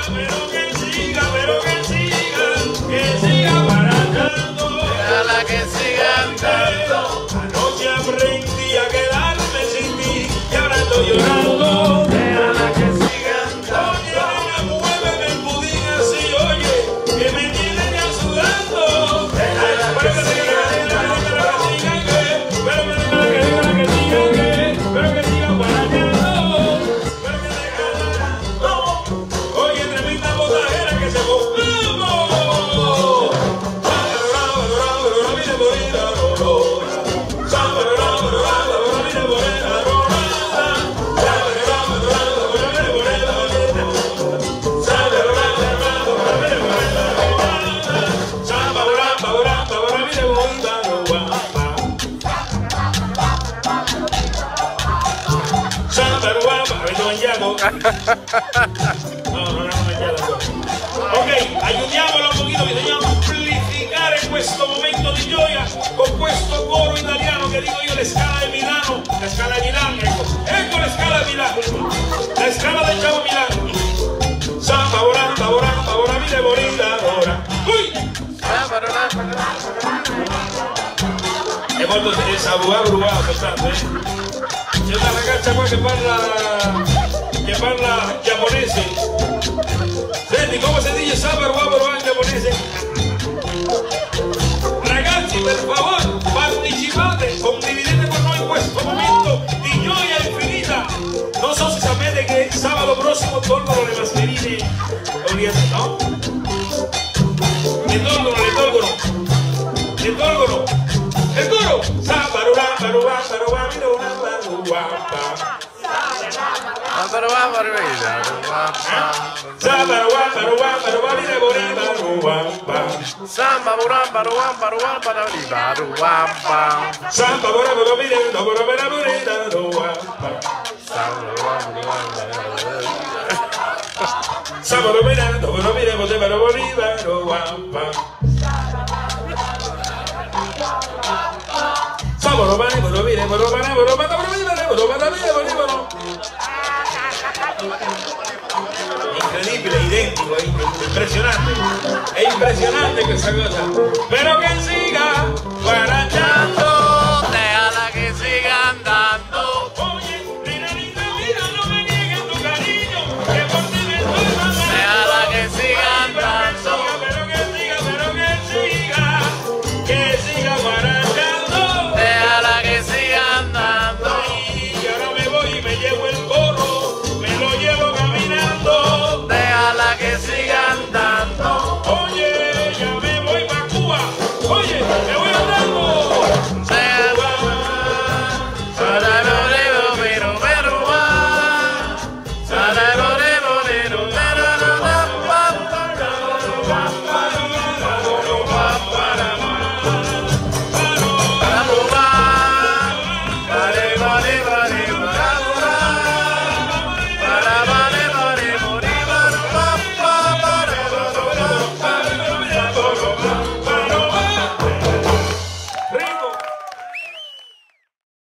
pero que siga barajando. Déjala que siga andando. Anoche aprendí a quedarme sin ti y ahora estoy llorando. Déjala que siga andando. Oye, nena, muéveme el pudín así, oye, que me tiene ya sudando. Déjala que siga Ok, aiutiamolo un pochino, bisogna amplificare questo momento di gioia con questo coro italiano che dico io, le Scala di Milano, la Scala di Milano, ecco le Scala di Milano, la Scala del Chavo Milano. Samba, volanda, volanda, volanda, mille volanda, ora. È molto saludato, soltanto, C'è una ragazza qua che parla giapponese. Senti, come si dice sabaruabaro in giapponese? Ragazzi, per favore, partecipate, condividete con noi questo momento di gioia infinita. Non so se sapete che sabato prossimo tolgono le mascherine, no? Le tolgono. Il coro! Incredibile, identico, è impressionante questa cosa, però che siga guardando, déjala que siga andando. oye, nena linda, mira, no me niegues tu cariño, que por ti me estoy matando. Déjala que siga andando. Pero que siga guardando. Déjala que siga andando. Y ahora me voy y me llevo el gorro, me lo llevo caminando. Déjala que siga andando. Oye, ya me voy pa' Cuba. Oye, me voy andando.